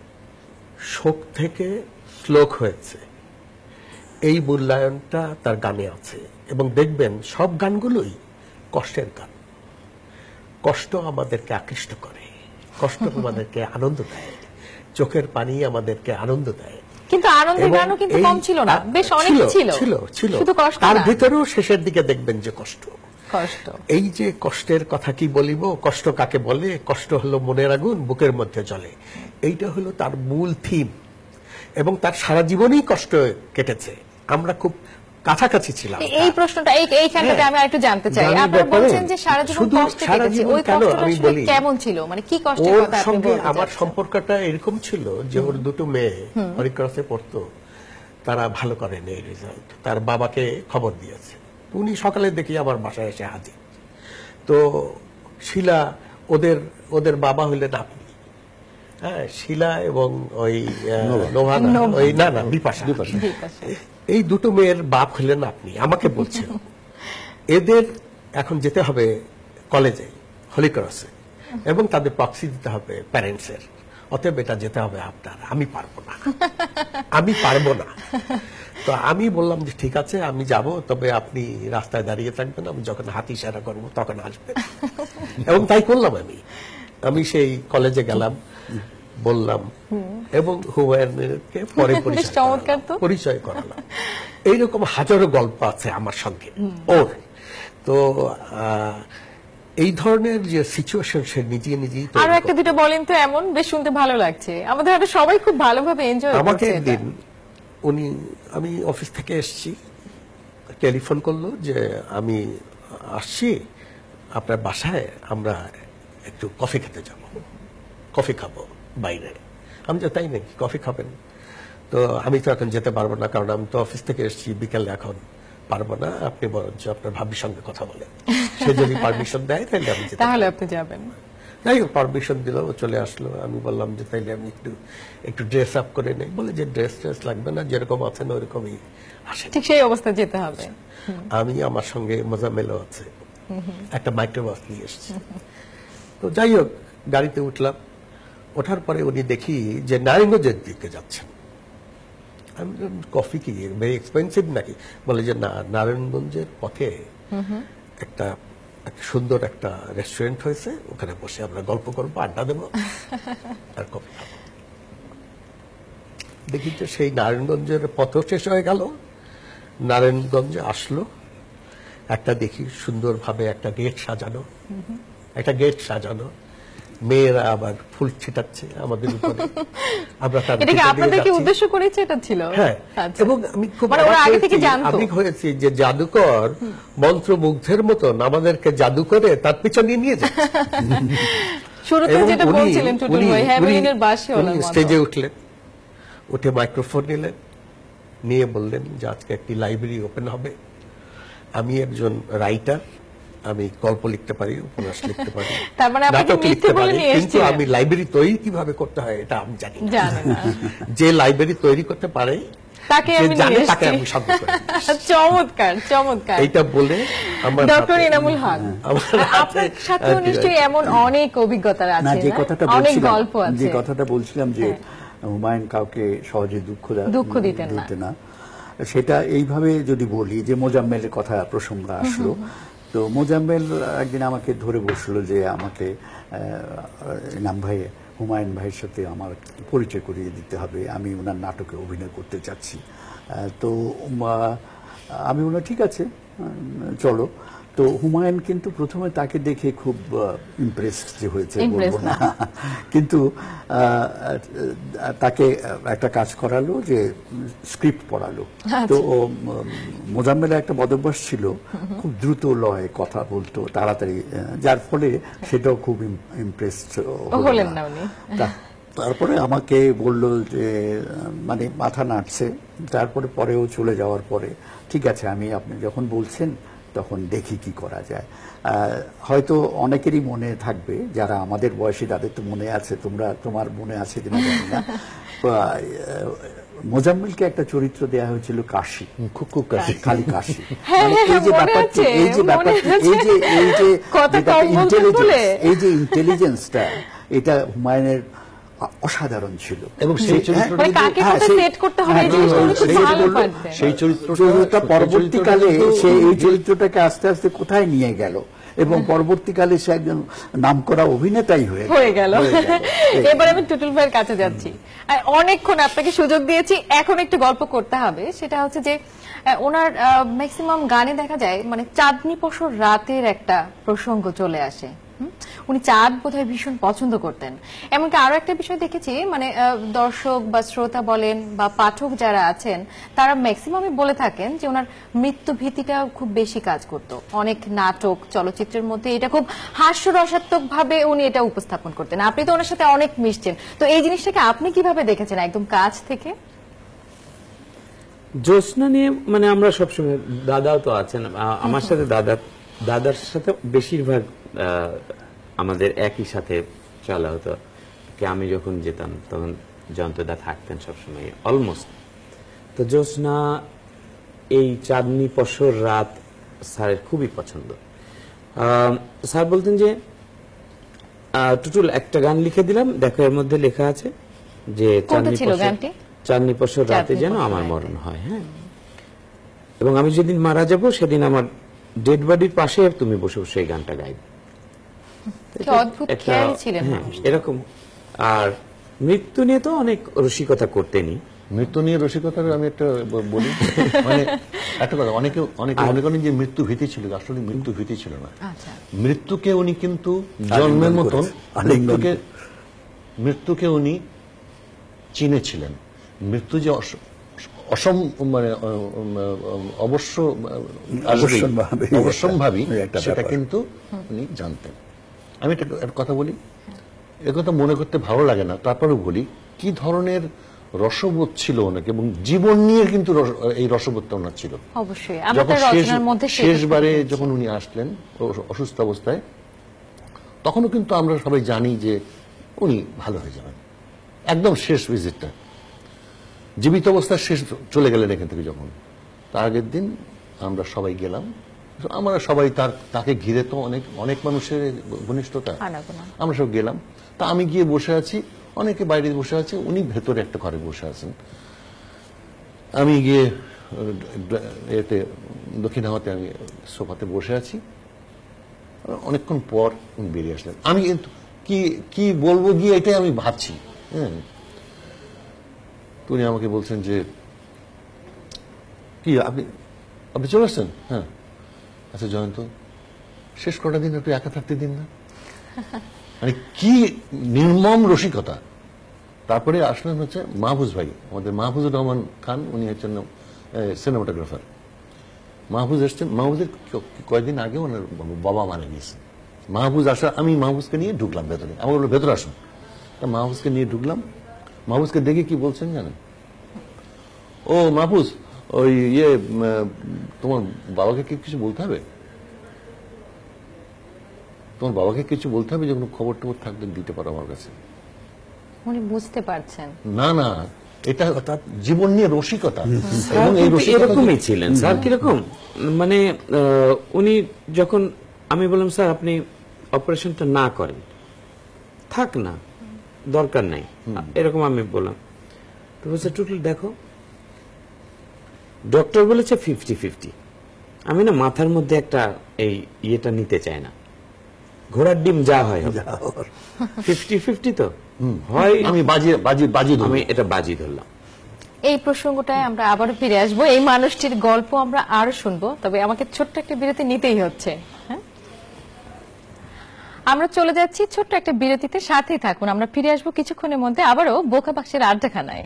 শোক থেকে শ্লোক হয়েছে, এই মূল্যায়নটা তার গানে আছে। এবং দেখবেন সব গানগুলোই কষ্টের গান। কষ্ট আমাদেরকে আকৃষ্ট করে, কষ্ট আমাদেরকে আনন্দ দেয়, চোখের পানি আমাদেরকে আনন্দ দেয়। কিন্তু আনন্দের গানও কিন্তু কম ছিল না, বেশ অনেক ছিল। ছিল শুধু কষ্ট তার না। ভিতরেও শেষের দিকে দেখবেন যে কষ্ট। কষ্ট। এই যে কষ্টের কথা কি বলিব, কষ্ট কাকে বলে, কষ্ট হলো মনের আগুন বুকের মধ্যে জ্বলে, এইটা হলো তার মূল থিম। এবং তার সারা জীবনই কষ্ট কেটেছে, আমরা খুব কাছাকাছি ছিলাম। এই প্রশ্নটা এইখানটাতে আমি আরেকটু জানতে চাই। গানের আপনারা ব্যাপারে বলছেন যে সারা জীবন শুধু কষ্টে সারা কেটেছে, জীবন ওই কেন কষ্টটা আমি আসলে বলি, কেমন ছিল, মানে কি কষ্টের ওর কথা আপনি সঙ্গে বলতে আমার চাচ্ছেন? সম্পর্কটা এরকম ছিল যে ওর দুটো মেয়ে হরিক্রসে পড়তো, তারা ভালো করেনি এই রেজাল্ট, তার বাবাকে খবর দিয়েছে। উনি সকালে দেখি আমার বাসায় এসে হাজির। তো শিলা, ওদের বাবা হইলেন আপনি, হ্যাঁ, শিলা এবং ওই নোভানা, ওই না বিপাশা, এই দুটো মেয়ের বাপ হলেন আপনি। আমাকে বলছে এদের এখন যেতে হবে কলেজে, হলিক্রসে, এবং তাদের প্রক্সি দিতে হবে প্যারেন্টসের, অতএব এটা যেতে হবে আপনার, আমি পারবো না। তো আমি বললাম যে ঠিক আছে আমি যাব, তবে আপনি রাস্তায় দাঁড়িয়ে থাকবেন, আমি যখন হাত ইশারা করবো তখন আসবেন। এবং তাই করলাম। আমি সেই কলেজে গেলাম, বললাম, এবং হুমায়ুনকে পরে পরিচয় করালাম। এইরকম হাজারো গল্প আছে আমার সঙ্গে ওর। তো এই ধরনের যে সিচুয়েশন সে নিজে নিজেই আরো একটা দুটো বলেন তো, এমন বেশ শুনতে ভালো লাগছে, আমাদের হয়তো সবাই খুব ভালোভাবে এনজয় করছে। আমাকে একদিন আমি অফিস থেকে এসেছি, টেলিফোন করলো যে আমি আসছি আপনার বাসায়, আমরা একটু কফি খেতে যাব, কফি খাবো বাইরে। আমি যে তাই নাকি, কফি খাবেন? তো আমি তো এখন যেতে পারবো না, কারণ আমি তো অফিস থেকে এসেছি, বিকেলে এখন পারবো না, আপনি বরঞ্চ আপনার ভাবির সঙ্গে কথা বলেন, সে যদি পারমিশন দেয় তাহলে আমি যেতে তাহলে পারবো। আপনি যাবেন। যাই হোক, পারমিশন দিল, চলে আসলো। আমি বললাম যে তাইলে আমি একটু ড্রেস আপ করে নেই। বলে যে ড্রেস লাগবে না, যেরকম আছেন ওরকমই আসেন। ঠিক সেই অবস্থায় যেতে হবে। আমি, আমার সঙ্গে মোজাম্মেলও আছে, একটা মাইক্রোবাস নিয়ে এসেছি। তো যাই হোক, গাড়িতে উঠলাম। ওঠার পরে উনি দেখি যে নারায়ণগঞ্জের দিকে যাচ্ছেন। আমি কফি কি ভেরি এক্সপেন্সিভ নাকি? বলে যে না, নারায়ণগঞ্জের পথে একটা সুন্দর একটা রেস্টুরেন্ট হয়েছে, ওখানে বসে আমরা গল্প করবো, আড্ডা দেবো আর কফি খাবো। দেখি যে সেই নারায়ণগঞ্জের পথ শেষ হয়ে গেল, নারায়ণগঞ্জে আসলো, একটা দেখি সুন্দরভাবে একটা গেট সাজানো, মেয়েরা আবার ফুল ছিটাচ্ছে আমাদের উপরে। আমরা তার এটা কি আপনাদেরকে উদ্দেশ্য করেছে? এটা ছিল, হ্যাঁ। আচ্ছা। এবং আমি খুব মানে ওরা আগে থেকে জানতো? আমি হয়েছি যে জাদুকর মন্ত্রমুগ্ধের মতন আমাদেরকে জাদু করে তার পিছনে নিয়ে যায়। শুরুতে যেটা বলছিলেন টুটুল ভাই, হ্যাভেলিনের বাসে হলো স্টেজে উঠলেন, উঠে মাইক্রোফোন নিয়ে বললেন যে আজকে একটি লাইব্রেরি ওপেন হবে। আমি একজন রাইটার, আমি গল্প লিখতে পারি, উপন্যাস লিখতে পারি, তার মানে আপনি নাটক লিখতে পারি, নিয়ে কিন্তু এসেছিলেন। আমি লাইব্রেরি তৈরি কিভাবে করতে হয় এটা আমি জানি না। জানেন না। যে লাইব্রেরি তৈরি করতে পারে, তাকে আমি জানে, নিয়ে তাকে এসেছি। আমি সঙ্গে করে নিয়ে এসেছি। চমৎকার। এইটা বলে আমার ডক্টর ইনামুল হক, আপনার সাথে নিশ্চয়ই এমন অনেক অভিজ্ঞতা না, আছে, যে কথাটা অনেক বলছিলাম, গল্প আছে। যে কথাটা বলছিলাম যে হুমায়ুন কাউকে সহজে দুঃখ দিতেন না, সেটা এইভাবে যদি বলি যে মোজাম্মেলের কথা প্রসঙ্গ আসলো, তো মোজাম্মেল একদিন আমাকে ধরে বসলো যে আমাকে ইনাম ভাই, হুমায়ুন ভাইয়ের সাথে আমার পরিচয় করিয়ে দিতে হবে, আমি ওনার নাটকে অভিনয় করতে চাচ্ছি। তো আমি বললাম ঠিক আছে, চলো। তো হুমায়ুন কিন্তু প্রথমে তাকে দেখে খুব ইমপ্রেসড যে হয়েছে বলবো না, কিন্তু তাকে একটা কাজ করালো যে স্ক্রিপ্ট পড়ালো। তো মোজাম্মেলের একটা বদভ্যাস ছিল, খুব দ্রুত লয়ে কথা বলতো তাড়াতাড়ি, যার ফলে সেটাও খুব ইমপ্রেসড হলেন না উনি। তারপরে আমাকে বলল যে মানে মাথা নাড়ছে, তারপরে পরেও চলে যাওয়ার পরে ঠিক আছে, আমি আপনি যখন বলছেন তখন দেখি কি করা যায়। হয়তো অনেকেরই মনে থাকবে, যারা আমাদের বয়সী তাদের তো মনে আছে, তোমার মনে আছে কিনা জানি না, মোজাম্মেলকে একটা চরিত্র দেয়া হয়েছিল কাশি, খুব কাশি, খালি কাশি। এই যে ইন্টেলিজেন্সটা, এটা হুমায়ুনের অসাধারণ ছিল। এবং সেই চরিত্রটা পরবর্তীকালে সে এই চরিত্রটাকে আস্তে আস্তে কোথায় নিয়ে গেল, এবং পরবর্তীকালে সে একজন নামকরা অভিনেতাই হয়ে গেল। এবার আমি টুটুল ভাইয়ের কাছে যাচ্ছি। অনেকক্ষণ আপনাকে সুযোগ দিয়েছি, এখন একটু গল্প করতে হবে। সেটা হচ্ছে যে ওনার ম্যাক্সিমাম গানে দেখা যায় মানে চাঁদনি পশর রাতের একটা প্রসঙ্গ চলে আসে। উনি চাঁদ বোধহয় ভীষণ পছন্দ করতেন। এমনকি আরো একটা বিষয় দেখেছি, মানে দর্শক বা শ্রোতা বলেন বা পাঠক যারা আছেন, তারা ম্যাক্সিমামই বলে থাকেন যে ওনার মৃত্যু ভীতিটা খুব বেশি কাজ করত। অনেক নাটক, চলচ্চিত্রের মধ্যে এটা খুব হাস্যরসাত্মক ভাবে উনি এটা উপস্থাপন করতেন। আপনি তো ওনার সাথে অনেক মিশছেন, তো এই জিনিসটাকে আপনি কিভাবে দেখেছেন একদম কাছ থেকে? জ্যোৎস্না নিয়ে মানে আমরা সবসময়, দাদাও তো আছেন আমার সাথে, দাদার সাথে বেশিরভাগ আমাদের একই সাথে চলা হতো। আমি যখন যেতাম তখন জয়ন্তদা থাকতেন সবসময় অলমোস্ট। তো জ্যোৎস্না, এই চাঁদনি পশর রাত স্যারের খুবই পছন্দ। স্যার বলতেন যে টুটুল একটা গান লিখে দিলাম, দেখো এর মধ্যে লেখা আছে যে চাঁদনি পশর রাতে যেন আমার মরণ হয়। হ্যাঁ, এবং আমি যেদিন মারা যাব সেদিন আমার ডেড বডির পাশে তুমি বসে বসে এই গানটা গাইবে। এরকম। আর মৃত্যু নিয়ে তো অনেক রসিকতা করতেনি। মৃত্যু নিয়ে রসিকতা আমি একটা বলি, মানে একটা কথা, অনেকে মনে করেন যে মৃত্যু ভীতি ছিল, আসলে মৃত্যু ভীতি ছিল না। মৃত্যুকে উনি কিন্তু জন্মের মতন মৃত্যুকে উনি চিনেছিলেন। মৃত্যু যে মানে অবশ্যম্ভাবী সেটা কিন্তু উনি জানতেন। আমি একটা কথা বলি, একথা মনে করতে ভালো লাগে না, তারপরেও বলি, কি ধরনের রসবোধ ছিল ওনাকে, এবং জীবন নিয়ে কিন্তু এই রসবোধটা ওনার ছিল। যখন শেষবারে যখন উনি আসলেন অসুস্থ অবস্থায়, তখনও কিন্তু আমরা সবাই জানি যে উনি ভালো হয়ে যাবেন। একদম শেষ ভিজিটটা, জীবিত অবস্থায় শেষ চলে গেলেন এখান থেকে যখন, তার আগের দিন আমরা সবাই গেলাম। আমরা সবাই তাকে ঘিরে তো অনেক মানুষের ঘনিষ্ঠতা, আমরা সব গেলাম। তা আমি গিয়ে বসে আছি, অনেকে বাইরে বসে আছে, উনি ভেতরে একটা ঘরে বসে আছেন। আমি গিয়ে এতে দক্ষিণাহাতে আমি সোফাতে বসে আছি। অনেকক্ষণ পর উনি বেরিয়ে আসলেন। আমি কিন্তু কি বলবো গিয়ে এটাই আমি ভাবছি। হ্যাঁ, উনি আমাকে বলছেন যে কি আপনি চলে আসছেন? হ্যাঁ, আচ্ছা জয়ন্ত, শেষ কটা দিন একটু একা থাকতে দিন না। মানে কি নির্মম রসিকতা। তারপরে আসলেন হচ্ছে মাহফুজ ভাই, আমাদের মাহফুজুর রহমান খান, উনি হচ্ছেন সিনেমাটোগ্রাফার। মাহফুজ এসছেন, মাহফুজের কয়েকদিন আগে ওনার বাবা মারা গিয়েছে। মাহফুজ আসা, আমি মাহফুজকে নিয়ে ঢুকলাম ভেতরে, আমার বললো ভেতরে আসুন। তা মাহফুজকে নিয়ে ঢুকলাম। মাহফুজকে দেখে কি বলছেন জানেন? ও মাহফুজ, ওই তোমার বাবাকে কিছু বলতে হবে, তোমার বাবাকে কিছু বলতে হবে, যখন খবর টবর থাকলে দিতে পারো আমার কাছে। উনি বুঝতে পারছেন না, এটা তার জীবন নিয়ে রসিকতা। এবং এই এরকমই ছিলেন স্যার। কিরকম মানে উনি যখন, আমি বললাম স্যার আপনি অপারেশনটা না করেন, থাক না, দরকার নাই, এরকম আমি বললাম। তো বলছে টুটুল দেখো, ডক্টর বলেছে 50-50, আমি না মাথার মধ্যে একটা এই ইয়েটা নিতে চাই না, ঘোড়ার ডিম যা হয় 50-50 তো হয়, আমি বাজি ধরবো। আমি এটা বাজি ধরলাম। এই প্রসঙ্গটায় আমরা আবারও ফিরে আসবো, এই মানুষটির গল্প আমরা আরো শুনবো, তবে আমাকে ছোট্ট একটা বিরতি নিতেই হচ্ছে। হ্যাঁ, আমরা চলে যাচ্ছি ছোট্ট একটা বিরতিতে, সাথেই থাকুন। আমরা ফিরে আসবো কিছুক্ষণের মধ্যে আবারও বোকা বাক্সের আড্ডাখানায়।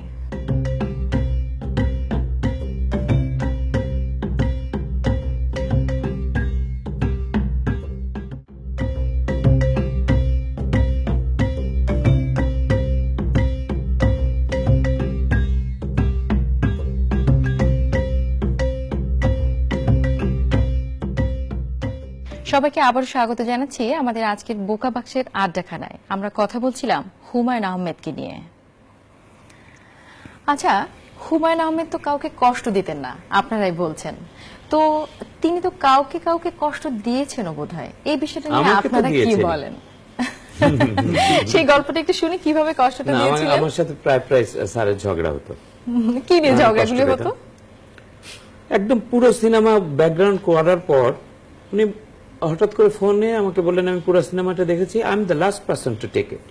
সবাইকে আবারও স্বাগত জানাচ্ছি আমাদের আজকের বোকা বাক্সের আড্ডাখানায়। আমরা কথা বলছিলাম হুমায়ুন আহমেদকে নিয়ে। আচ্ছা, হুমায়ুন আহমেদ তো কাউকে কষ্ট দিতেন না, আপনারাই বলছেন, তো তিনি তো কাউকে কাউকে কষ্ট দিয়েছেনও বোধহয়। এই বিষয়টা নিয়ে আমাকে তো আপনারা কি দিয়েছেন। বলেন? সেই গল্পটা একটু শুনি, কিভাবে কষ্টটা না, দিয়েছিলেন। আমার সাথে প্রায় স্যারের ঝগড়া হতো। কি নিয়ে আমি ঝগড়াগুলি কষ্ট হতো? পেতাম। একদম পুরো সিনেমা ব্যাকগ্রাউন্ড করার পর উনি হঠাৎ করে ফোনে আমাকে বললেন, আমি পুরো সিনেমাটা দেখেছি, I am the last person to take it,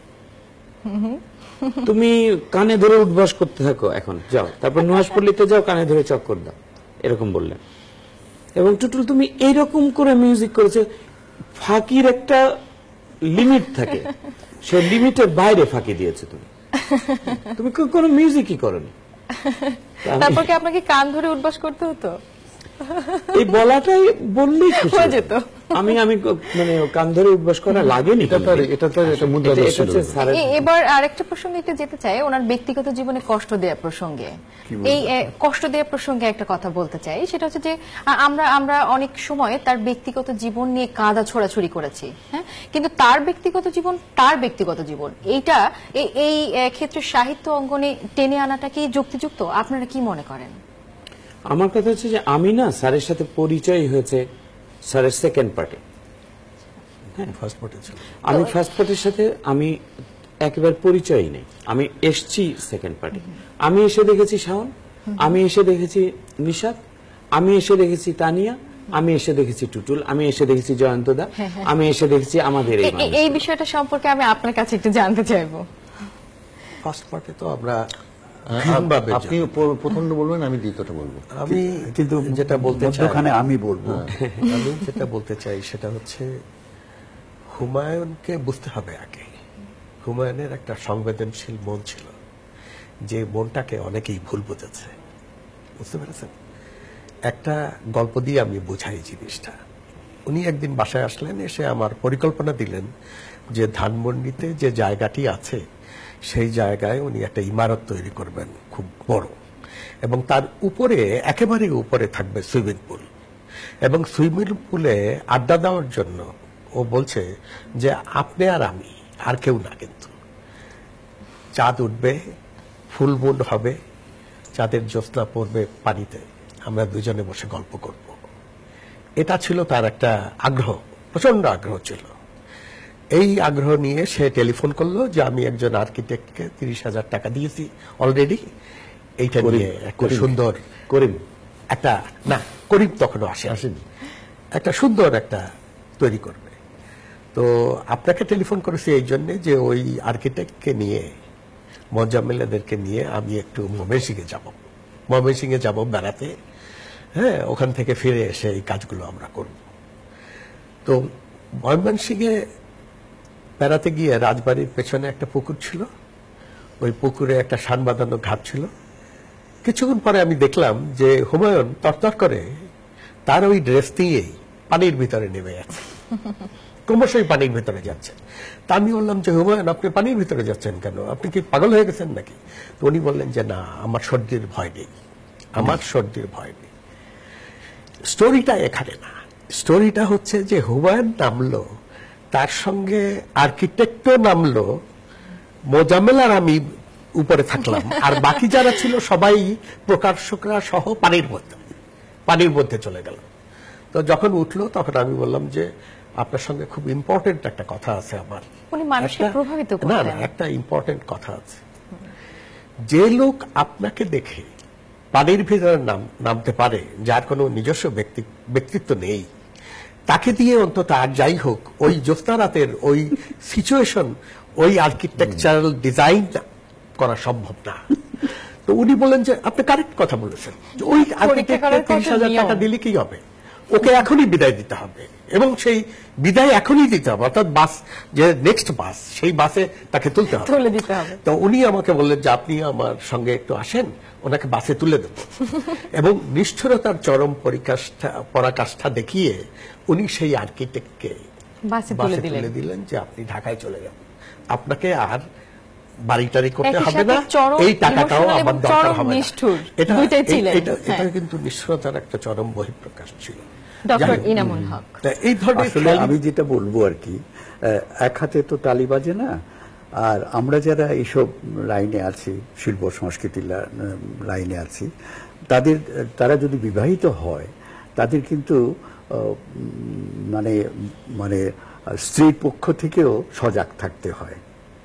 তুমি কানে ধরে উঠবাস করতে থাকো, এখন যাও, তারপর নুহাসপল্লিতে যাও, কানে ধরে চক্কর দাও, এরকম বললেন। এবং টুটুল তুমি এইরকম করে মিউজিক করেছো, ফাঁকির একটা লিমিট থাকে, সেই লিমিটের বাইরে ফাঁকি দিয়েছো তুমি, তুমি কোনো মিউজিকই করোনি। তারপর কি আপনাকে কান ধরে উঠবাস করতে হতো? এই বলাটাই বললেই খুশি হয়ে হতাম। যেত। আমি মানে কান ধরে উঠবাস করা লাগেনি। এটা তো একটা মুদ্রা এটা- দোষ এটা হচ্ছে ছিল। স্যারের- এবার আরেকটা প্রসঙ্গে একটু যেতে চাই, ওনার ব্যক্তিগত জীবনে কষ্ট দেওয়া প্রসঙ্গে। এই কষ্ট দেওয়া প্রসঙ্গে একটা কথা বলতে চাই, সেটা হচ্ছে যে আমরা অনেক সময় তার ব্যক্তিগত জীবন নিয়ে কাদা ছোড়াছুড়ি করেছি, হ্যাঁ, কিন্তু তার ব্যক্তিগত জীবন এইটা এই ক্ষেত্রে সাহিত্য অঙ্গনে টেনে আনাটা কি যুক্তিযুক্ত? আপনারা কি মনে করেন? আমার কথা হচ্ছে যে আমি না স্যারের সাথে পরিচয় হয়েছে স্যারের সেকেন্ড পার্টে। ফার্স্ট পার্টে ছিল। আমি ফার্স্ট পার্টির সাথে আমি একেবারে পরিচয়ই নেই, আমি এসছি সেকেন্ড পার্টি। আমি এসে দেখেছি শাওন, আমি এসে দেখেছি নিশাত, আমি এসে দেখেছি তানিয়া, আমি এসে দেখেছি টুটুল, আমি এসে দেখেছি জয়ন্তদা, আমি এসে দেখেছি আমাদের এই মানুষ। এই বিষয়টা সম্পর্কে আমি আপনার কাছে একটু জানতে চাইবো। ফার্স্ট পার্টে তো আমরা আপনি প্রথমটা বলবেন, আমি দ্বিতীয়টা বলবো। আমি কিন্তু যেটা বলতে চাই, মধ্যখানে আমি বলবো, আমি যেটা বলতে চাই সেটা হচ্ছে হুমায়ুনকে বুঝতে হবে আগে। হুমায়ুনের একটা সংবেদনশীল মন ছিল, যে মনটাকে অনেকেই ভুল বুঝেছে, বুঝতে পেরেছেন? একটা গল্প দিয়ে আমি বোঝাই জিনিসটা। উনি একদিন বাসায় আসলেন, এসে আমার পরিকল্পনা দিলেন যে ধানমন্ডিতে যে জায়গাটি আছে সেই জায়গায় উনি একটা ইমারত তৈরি করবেন খুব বড়, এবং তার উপরে একেবারে উপরে থাকবে সুইমিং পুল, এবং সুইমিং পুলে আড্ডা দেওয়ার জন্য ও বলছে যে আপনি আর আমি, আর কেউ না, কিন্তু চাঁদ উঠবে, ফুল মুন হবে, চাঁদের জ্যোৎস্না পড়বে পানিতে, আমরা দুজনে বসে গল্প করব। এটা ছিল তার একটা আগ্রহ, প্রচন্ড আগ্রহ ছিল। এই আগ্রহ নিয়ে সে টেলিফোন করলো যে আমি একজন আর্কিটেক্টকে 30,000 টাকা দিয়েছি অলরেডি, এইটা নিয়ে একটা সুন্দর করিম একটা, না করিম তখনও আসেনি, একটা সুন্দর একটা তৈরি করবে। তো আপনাকে টেলিফোন করেছি এই জন্য যে ওই আর্কিটেক্টকে নিয়ে, মোজাম্মেলদেরকে নিয়ে আমি একটু ময়মনসিংহে যাব বেড়াতে, হ্যাঁ, ওখান থেকে ফিরে এসে এই কাজগুলো আমরা করব। তো ময়মনসিংহে বেড়াতে গিয়ে রাজবাড়ির পেছনে একটা পুকুর ছিল, ওই পুকুরে একটা শান বাঁধানো ঘাট ছিল। কিছুক্ষণ পরে আমি দেখলাম যে হুমায়ুন তরতর করে তার ওই ড্রেস দিয়েই পানির ভিতরে নেমে যাচ্ছে, ক্রমশই পানির ভিতরে যাচ্ছে। তা আমি বললাম যে হুমায়ুন, আপনি পানির ভিতরে যাচ্ছেন কেন? আপনি কি পাগল হয়ে গেছেন নাকি? তো উনি বললেন যে না, আমার সর্দির ভয় নেই, আমার সর্দির ভয় নেই। স্টোরিটা এখানে না, স্টোরিটা হচ্ছে যে হুমায়ুন নামলো, তার সঙ্গে আর্কিটেক্টও নামলো, মোজাম্মেল আর আমি উপরে থাকলাম, আর বাকি যারা ছিল সবাই প্রকাশকরা সহ পানির মধ্যে চলে গেল। তো যখন উঠলো তখন আমি বললাম যে আপনার সঙ্গে খুব ইম্পর্টেন্ট একটা কথা আছে আমার। উনি মানুষকে প্রভাবিত না করতেন। না, একটা ইম্পর্টেন্ট কথা আছে। যে লোক আপনাকে দেখে পানির ভিতরে নামতে পারে, যার কোনো নিজস্ব ব্যক্তিত্ব নেই, তাকে দিয়ে অন্তত আর যাই হোক ওই জ্যোৎস্না রাতের ওই সিচুয়েশন, ওই আর্কিটেকচারাল ডিজাইন করা সম্ভব না। তো উনি বলেন যে আপনি কারেক্ট কথা বলেছেন, যে ওই আর্কিটেক্টকে 30,000 টাকা দিলে কি হবে, ওকে এখনই বিদায় দিতে হবে, এবং সেই বিদায় এখনই দিতে হবে, অর্থাৎ বাস যে নেক্সট বাস, সেই বাসে তাকে তুলতে হবে, তুলে দিতে হবে। তো উনি আমাকে বললেন যে আপনি আমার সঙ্গে একটু আসেন, ওনাকে বাসে তুলে দেব। এবং নিষ্ঠুরতার চরম পরাকাষ্ঠা দেখিয়ে উনি সেই আর্কিটেক্টকে বাসে বাসে তুলে তুলে দিলেন যে আপনি ঢাকায় চলে যান, আপনাকে আর বাড়ি করতে একই হবে সাথে না, চরম এই টাকাটাও emotional আমার এবং দরকার চরম হবে না। নিষ্ঠুর এটা দুইটাই ছিলেন। এটা হ্যাঁ। কিন্তু নিষ্ঠুরতার একটা চরম বহিঃপ্রকাশ ছিল। ডক্টর যাই হোক, ইনামুল হক। তা এই ধরনের আসলে খেয়ালি- আমি যেটা বলবো আর কি, এক হাতে তো তালি বাজে না, আর আমরা যারা এইসব লাইনে আছি, শিল্প সংস্কৃতির লাইনে আছি, তারা যদি বিবাহিত হয়, তাদের কিন্তু মানে মানে স্ত্রীর পক্ষ থেকেও সজাগ থাকতে হয়।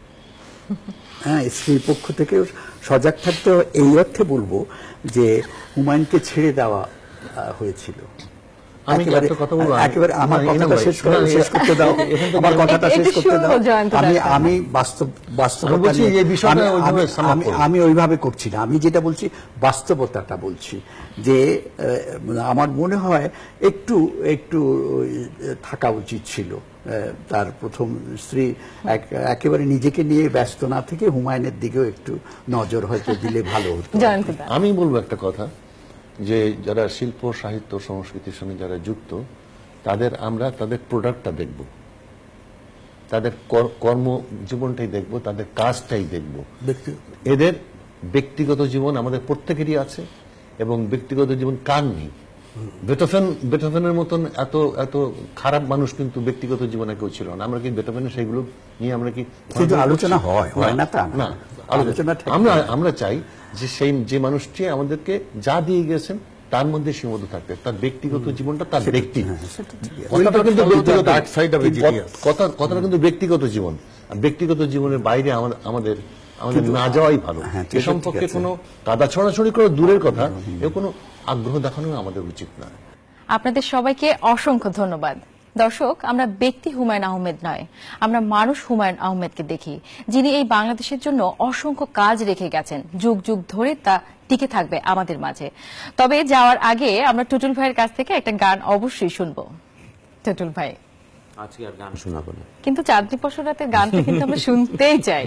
হ্যাঁ, স্ত্রীর পক্ষ থেকেও সজাগ থাকতে হয়। এই অর্থে বলবো যে হুমায়ুনকে ছেড়ে দেওয়া হয়েছিল। আমি একটা কথা বলবো, একেবারে আমার না, কথাটা ইনাম ভাই, শেষ করতে দাও, এখান থেকে আমার কথাটা একটু শেষ করতে দাও। শুনবো জয়ন্ত দাস। আমি বাস্তবতা আমি বলছি নিয়ে- এই বিষয়টা ওইভাবে sum up করো। আমি ওইভাবে করছি না, আমি যেটা বলছি বাস্তবতাটা বলছি, যে আমার মনে হয় একটু একটু থাকা উচিত ছিল। তার প্রথম স্ত্রী একেবারে নিজেকে নিয়ে ব্যস্ত না থেকে হুমায়ুনের দিকেও একটু নজর হয়তো দিলে ভালো হতো। জয়ন্ত দাস। আমি বলবো একটা কথা, যে যারা শিল্প সাহিত্য সংস্কৃতির সঙ্গে যারা যুক্ত, আমরা তাদের প্রোডাক্টটা দেখব, তাদের কর্ম জীবনটাই দেখব, তাদের কাজটাই দেখব। এদের ব্যক্তিগত জীবন আমাদের প্রত্যেকেরই আছে, এবং ব্যক্তিগত জীবন কার নেই? বেথোভেনের মতন এত এত খারাপ মানুষ কিন্তু ব্যক্তিগত জীবনে কেউ ছিল না। আমরা কি বেথোভেনের সেইগুলো নিয়ে আমরা কি কিন্তু আলোচনা হয় না তা না। না, আলোচনা থাকে। আমরা চাই যে মানুষটি আমাদেরকে যা দিয়ে গেছেন তার মধ্যে সীমাবদ্ধ থাকতে, তার ব্যক্তিগত জীবনটা তার ব্যক্তি। কথাটা কিন্তু ব্যক্তিগত, dark side of genius. কথাটা কিন্তু ব্যক্তিগত জীবন, আর ব্যক্তিগত জীবনের বাইরে আমাদের না যাওয়াই ভালো। হ্যাঁ, এ সম্পর্কে কোনো কাদা ছড়াছড়ি করে দূরের কথা, এ কোনো আগ্রহ দেখানো আমাদের উচিত না। আপনাদের সবাইকে অসংখ্য ধন্যবাদ। দর্শক, আমরা ব্যক্তি হুমায়ুন আহমেদ নয়, আমরা মানুষ হুমায়ুন আহমেদকে দেখি, যিনি এই বাংলাদেশের জন্য অসংখ্য কাজ রেখে গেছেন, যুগ যুগ ধরে তা টিকে থাকবে আমাদের মাঝে। তবে যাওয়ার আগে আমরা টুটুল ভাইয়ের কাছ থেকে একটা গান অবশ্যই শুনবো। টুটুল ভাই, আজকে আর গান শোনাবো না। কিন্তু চাঁদনি পশু রাতের গানটা কিন্তু আমরা শুনতেই চাই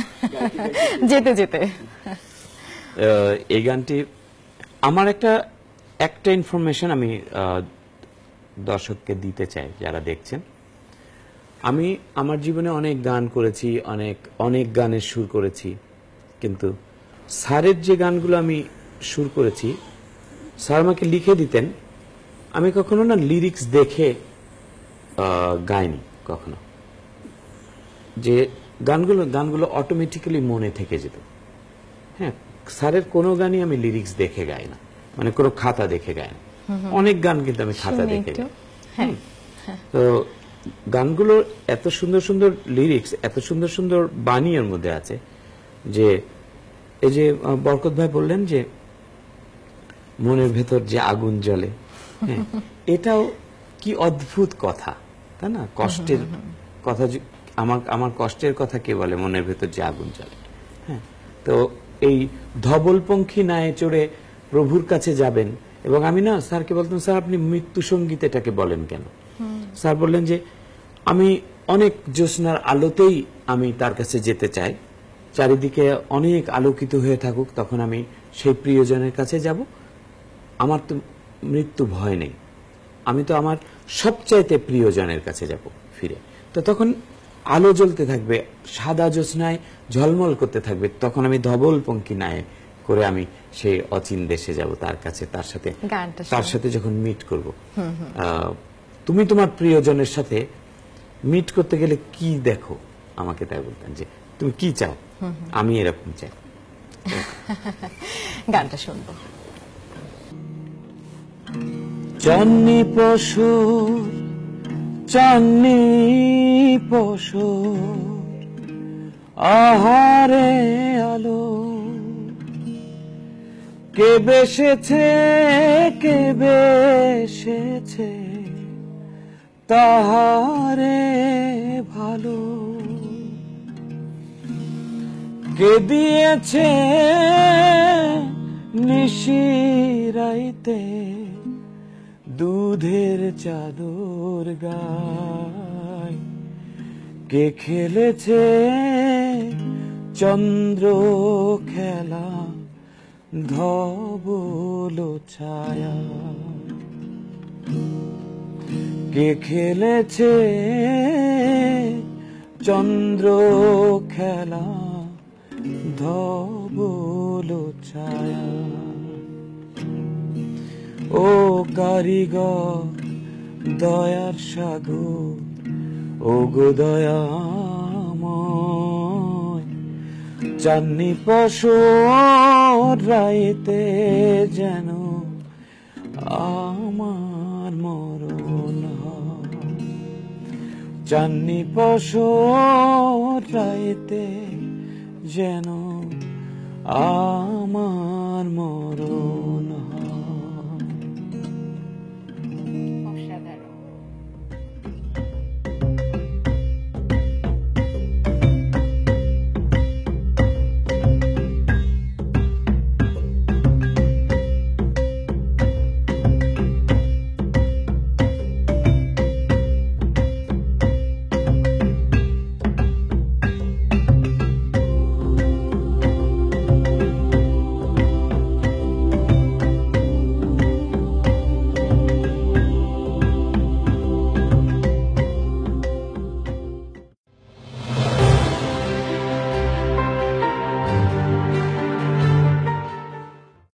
যেতে যেতে। এই গানটি আমার একটা ইনফরমেশন আমি দর্শককে দিতে চাই যারা দেখছেন। আমি আমার জীবনে অনেক গান করেছি, অনেক গানের সুর করেছি, কিন্তু স্যারের যে গানগুলো আমি সুর করেছি, স্যার আমাকে লিখে দিতেন, আমি কখনো না লিরিক্স দেখে গাইনি কখনো। যে গানগুলো অটোমেটিক্যালি মনে থেকে যেত। হ্যাঁ, স্যারের কোনো গানই আমি লিরিক্স দেখে গাই না, মানে কোনো খাতা দেখে গাই না। অনেক গান কিন্তু আমি খাতা শুনি দেখে একটু। গাই। হ্যাঁ, তো গানগুলো এত সুন্দর সুন্দর লিরিক্স, এত সুন্দর সুন্দর বাণীর মধ্যে আছে, যে এই যে বরকত ভাই বললেন যে মনের ভেতর যে আগুন জ্বলে, হ্যাঁ, এটাও কি অদ্ভুত কথা, তাই না? কষ্টের কথা, আমার কষ্টের কথা কে বলে, মনের ভেতর যে আগুন জ্বলে। হ্যাঁ, তো এই ধবলপঙ্খী নায়ে চড়ে প্রভুর কাছে যাবেন, এবং আমি না স্যারকে বলতাম, স্যার আপনি মৃত্যু সঙ্গীত এটাকে বলেন কেন? স্যার বললেন যে আমি অনেক জ্যোৎস্নার আলোতেই আমি তার কাছে যেতে চাই, চারিদিকে অনেক আলোকিত হয়ে থাকুক, তখন আমি সেই প্রিয়জনের কাছে যাব, আমার তো মৃত্যু ভয় নেই, আমি তো আমার সবচাইতে প্রিয়জনের কাছে যাব ফিরে। তো তখন আলো জ্বলতে থাকবে, সাদা জ্যোৎস্নায় ঝলমল করতে থাকবে, তখন আমি ধবলপঙ্খী নায়ে করে আমি সেই অচিন দেশে যাব তার কাছে, তার সাথে যখন মিট করব। তুমি তোমার প্রিয়জনের সাথে মিট করতে গেলে কি দেখো, আমাকে তাই বলতেন যে তুমি কি চাও, আমি এরকম চাই। গানটা শুনবো। চাঁদনি পশু আহারে আলো, কে বেসেছে কে বেসেছে তাহারে ভালো, কে দিয়েছে নিশিরাইতে দুধের চাদর গায়, কে খেলেছে চন্দ্র খেলা ধবল ছায়া, কে খেলেছে চন্দ্র খেলা ধবল ছায়া। ও কারিগর দয়ার সাগর, ও গো দয়াময়, চাঁদনি পশর রাইতে যেন আমার মরণ হয়, চাঁদনি পশর রাইতে যেন আমার মরণ